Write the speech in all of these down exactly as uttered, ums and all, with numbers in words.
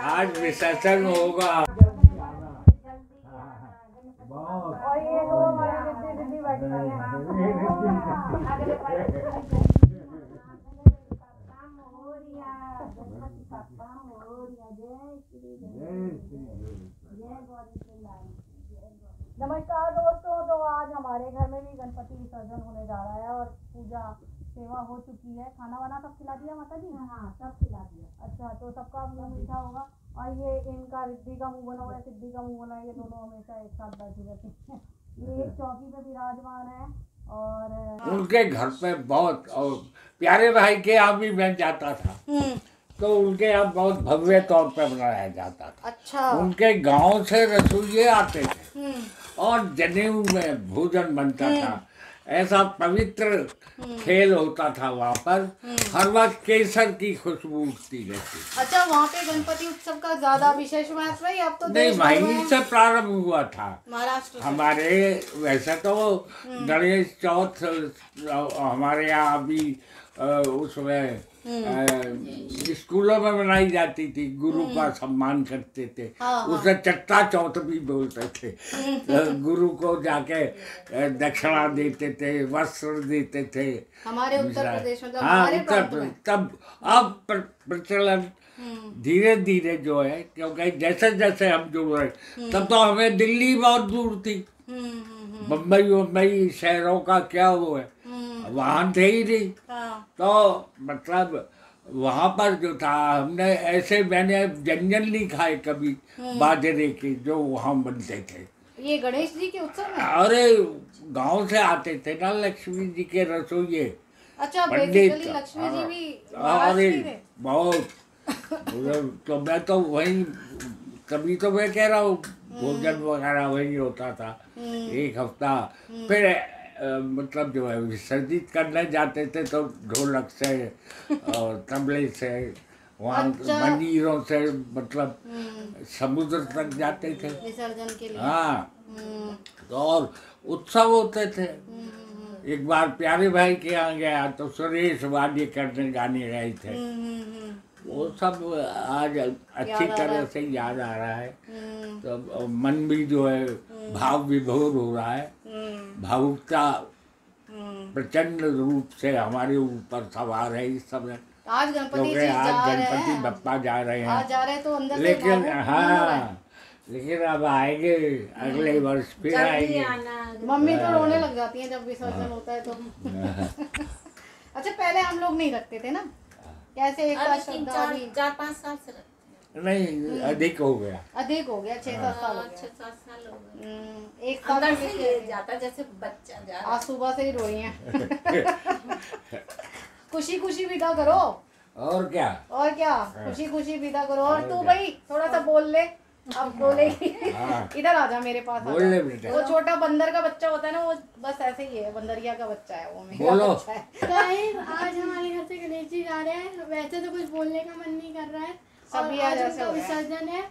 आज विसर्जन होगा। और ये दो हमारे रिद्धि रिद्धि बैठी हैं। नमस्कार दोस्तों, तो आज हमारे घर में भी गणपति विसर्जन होने जा रहा है और पूजा सेवा हो चुकी है। खाना वाना सब खिला दिया माता जी? हाँ, सब खिला दिया। अच्छा, तो सबका मुंह मीठा होगा। और ये इनका रिद्धि का मुंह बना हुआ है, सिद्धि का मुंह बना है, ये दोनों हमेशा एक साथ बैठे रहते हैं। ये एक चौकी पे विराजमान है और उनके घर पे बहुत, और प्यारे भाई के यहाँ भी मैं जाता था तो उनके यहाँ बहुत भव्य तौर पे मनाया जाता था। अच्छा। उनके गांव से रसोइये आते थे और जनेऊ में भोजन बनता था। ऐसा पवित्र खेल होता था वहाँ पर। हर वक्त केसर की खुशबू उठती रहती। अच्छा, वहाँ पे गणपति उत्सव का ज्यादा विशेष महत्व है? अब तो नहीं, वहीं से प्रारंभ हुआ था महाराष्ट्र। हमारे वैसे तो गणेश चौथ हमारे यहाँ भी उसमें स्कूलों में मनाई जाती थी। गुरु का सम्मान करते थे। हाँ, उसे चट्टा चौथ भी बोलते थे। गुरु को जाके दक्षिणा देते थे, वस्त्र देते थे। हमारे उत्तर प्रदेश में, हाँ, उत्तर प्रदेश। तब अब प्रचलन धीरे धीरे जो है, क्योंकि जैसे जैसे हम जुड़ रहे, तब तो हमें दिल्ली बहुत दूर थी। बम्बई बम्बई शहरों का क्या वो है, वहाँ थे ही नहीं। तो मतलब वहाँ पर जो था, हमने ऐसे मैंने व्यंजन नहीं खाए कभी बाजरे के जो वहाँ बनते थे। ये गणेश जी के उत्सव में? अरे गांव से आते थे ना लक्ष्मी जी के रसोइये। अच्छा, बेसिकली लक्ष्मी जी भी अरे बहुत। तो मैं तो वही, कभी तो मैं कह रहा हूँ भोजन वगैरह वही होता था एक हफ्ता। फिर आ, मतलब जो है विसर्जित करने जाते थे तो ढोलक से और तबले से वहाँ अच्छा। मंदिरों से मतलब समुद्र तक जाते थे विसर्जन के लिए। हाँ, तो और उत्सव होते थे। एक बार प्यारे भाई के यहाँ गया तो सुरेश वाद्य करने गाने गए थे। वो सब आज अच्छी तरह से याद आ रहा है। तो मन भी जो है भाव विभोर हो रहा है। भावुकता प्रचंड रूप से हमारे ऊपर सवार है इस समय। आज गणपति जी आज जा गणपति रहे बप्पा जा रहे हैं। आज जा रहे हैं तो अंदर लेकिन से हाँ, लेकिन अब आएंगे अगले वर्ष फिर आएंगे। मम्मी तो रोने लग जाती हैं जब विसर्जन होता है तो। अच्छा, पहले हम लोग नहीं रखते थे ना? कैसे एक चार चार पाँच साल से नहीं, अधिक हो गया। अधिक हो गया, छह सात साल हो छह सात साल हो गए। एक साल से जाता जैसे बच्चा जा रहा। आज सुबह से ही रोई हैं। खुशी खुशी विदा करो। और क्या और क्या खुशी खुशी विदा करो। और तू भाई थोड़ा सा बोल ले। अब बोलेगी। इधर आ जा मेरे पास। बोल ले बेटा। वो छोटा बंदर का बच्चा होता है ना, वो बस ऐसे ही है, बंदरिया का बच्चा है वो। बोलो। आज हमारे घर से गणेश जी जा रहे हैं। वैसे तो कुछ बोलने का मन नहीं कर रहा है, सभी आज ऐसे विसर्जन है।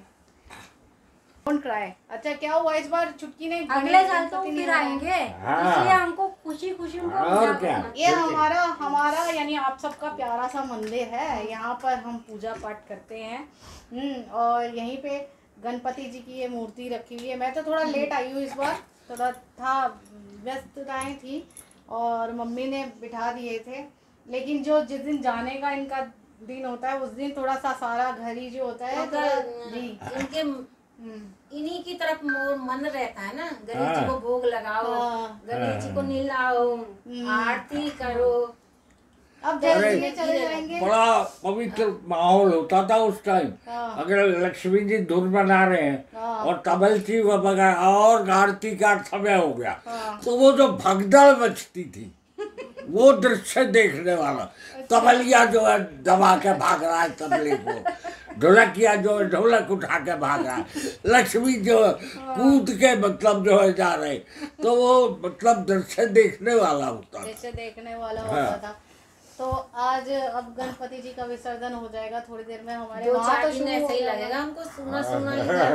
Don't cry. अच्छा, क्या हुआ इस बार छुटकी नहीं? अगले साल तो फिर आएंगे, इसलिए हमको खुशी खुशी और क्या। ये हमारा हमारा यानी आप सबका प्यारा सा मंदिर है। यहाँ पर हम पूजा पाठ करते हैं। हम्म और यहीं पे गणपति जी की ये मूर्ति रखी हुई है। मैं तो थोड़ा लेट आई हूँ इस बार, थोड़ा था व्यस्तताएं थी और मम्मी ने बिठा दिए थे। लेकिन जो जिस दिन जाने का इनका दिन होता है उस दिन थोड़ा सा सारा घर ही जो होता है जी इनके इन्हीं की तरफ मन रहता है ना। गणेश जी को भोग लगाओ, गणेश जी को नीलाओ, आरती करो। अब जैसे चले जाएंगे। बड़ा पवित्र माहौल होता था उस टाइम। अगर लक्ष्मी जी धुन बना रहे हैं और तबलची वगैरह और आरती का समय हो गया तो वो जो भगदड़ मचती थी वो दृश्य देखने वाला। तबलिया जो है दबा के भाग रहा है तबले को, ढोलकिया जो है ढोलक उठा के भाग रहा है, लक्ष्मी जो कूद के मतलब जो है जा रहे, तो वो मतलब दृश्य देखने वाला होता था। दृश्य देखने वाला होता था। तो आज अब गणपति जी का विसर्जन हो जाएगा थोड़ी देर में। हमारे वहाँ तो ऐसे ही लगेगा हमको, सुना सुना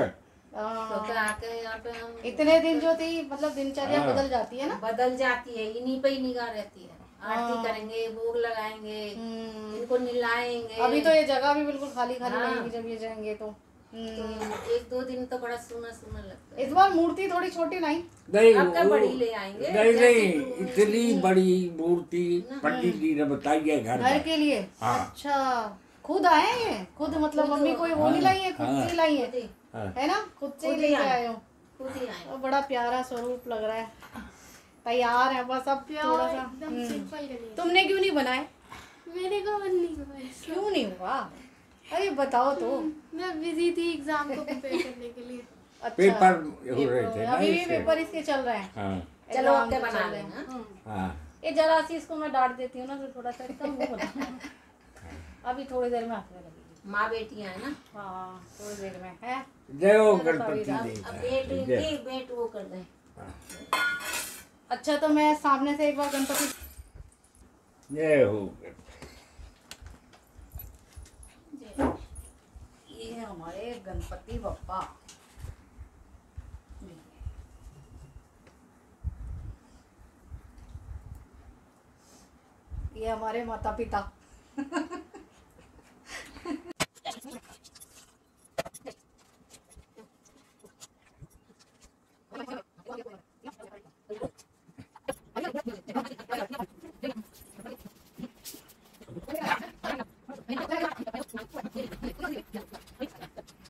तो आके यहाँ पे हम इतने दिन जो थी मतलब दिनचर्या बदल जाती है ना, बदल जाती है, इन्हीं पे ही निगाह रहती है। आरती करेंगे, भोग लगाएंगे, इनको नहलाएंगे। अभी तो ये जगह भी बिल्कुल खाली खाली हाँ। लगेगी जब ये जाएंगे तो। तो एक दो दिन तो बड़ा सुना सुना लगता है। इस बार मूर्ति थोड़ी छोटी नहीं, नहीं अब का वो- बड़ी ले आएंगे। नहीं नहीं इतनी बड़ी मूर्ति पंडित जी ने बताई है घर घर में। के लिए। हाँ। अच्छा, खुद आए हैं ये? खुद मतलब खुद- मम्मी कोई वो हाँ, नहीं लाई है, खुद हाँ। से लाई है, खुद ही हाँ। है ना? खुद से ही खुद ही लेके आए। आए हो। खुद ही आए। और बड़ा प्यारा स्वरूप लग रहा है, तैयार है बस अब थोड़ा प्योर सा। एकदम हम्म। सिंपल गणेश। तुमने क्यों नहीं बनाए? मेरे को मन नहीं हुआ इसका। क्यों नहीं हुआ? अरे बताओ तो। मैं बिजी थी एग्जाम को प्रिपेयर करने के लिए। अच्छा, पेपर हो रहे थे ना अभी भी इससे। पेपर इसके चल रहे हैं। हाँ चलो एग्जाम ओके तो बना चल रहे हैं। लेना। हम्म। हाँ ये जरा सी इसको मैं डांट देती हूँ ना तो थोड़ा सा इसका मुंह बना। अभी थोड़ी देर में हंसने लगेगी। माँ बेटियां है ना। हाँ थोड़ी देर में है। जय हो चलो, गणपति कविता। जी अब का। बेट जय। इनकी बेट वो कर दें। अच्छा तो मैं सामने से एक बार गणपति। जय हो। ये है हमारे गणपति बप्पा। ये हमारे माता पिता।